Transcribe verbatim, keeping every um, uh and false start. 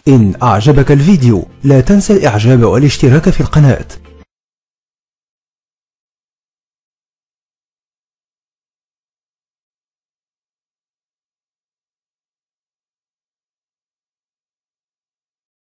إن أعجبك الفيديو لا تنسى الإعجاب والاشتراك في القناة.